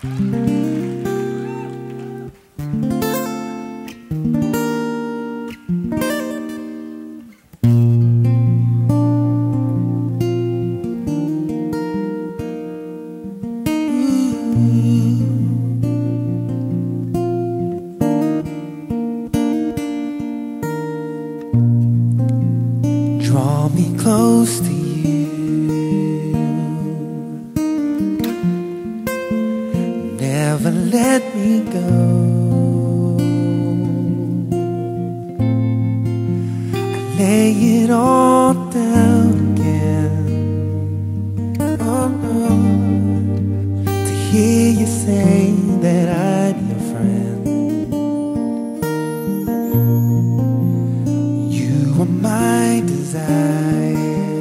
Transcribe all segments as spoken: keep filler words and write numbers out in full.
Draw me close to you, never let me go. I lay it all down again. Oh no, to hear you say that I'm your friend. You are my desire,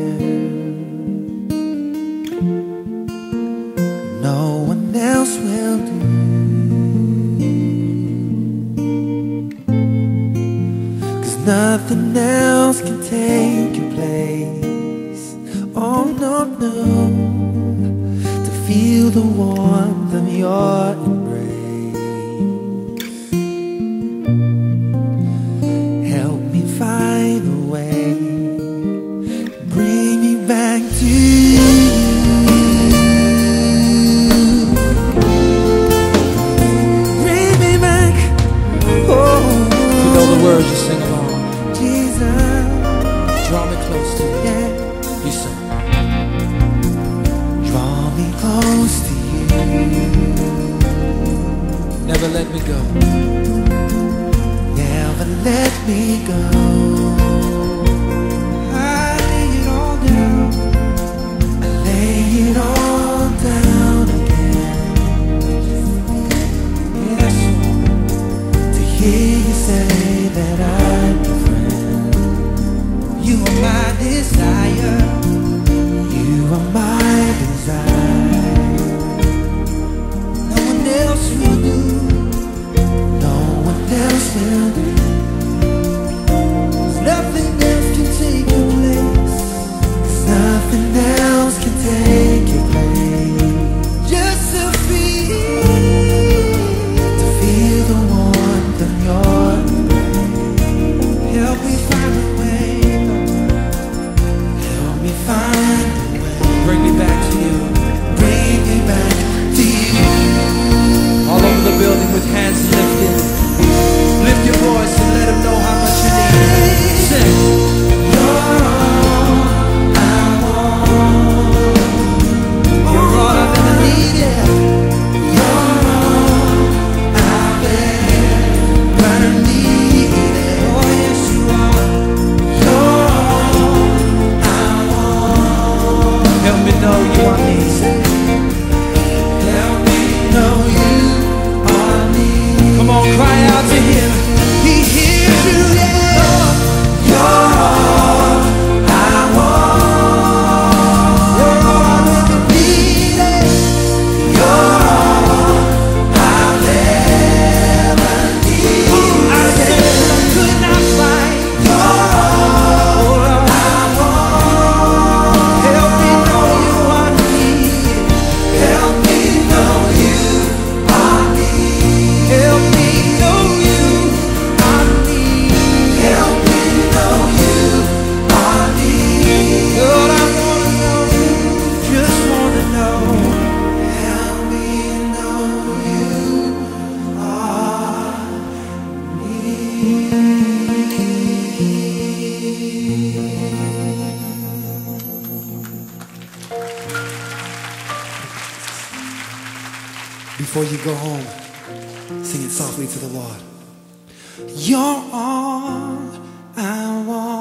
no one else will do. 'Cause nothing else can take your place. Oh no, no, to feel the warmth of your embrace. Help me find a way, bring me back to you. Bring me back. Oh, you know the words, you sing along. Jesus, Draw me close to you. yeah. You sing. Draw me close to you, Never let me go. never let me go. I lay it all down, I lay it all down again. Yes, to hear you say that I'm your friend. You are my desire, you are my desire. No one else will do, no one else will do. 'Cause nothing else can take your place. 'Cause nothing else can take your place. Just to feel, to feel the warmth of your embrace. Help me find a way, help me find a way. Bring me back to you. Bring me back to you. All over the building with hands lifted. Lift your voice and let them know how much you need it. Sing. You're all I want, You're all I've ever needed. you're all I've ever needed. Oh yes you are. You're all I want. Help me know you are me. Help me know you are me. Come on, cry out to him. He hears you, yeah. You're all I want. You're all I've ever needed. You're all I've ever needed. I said I could not find. You're all I want. Help me know you are needed. Help me know you are needed. Help me know you are needed. Help me know you are needed. Lord, I wanna know, just wanna know. Help me know you are needed. Before you go home, sing it softly to the Lord. You're all I want.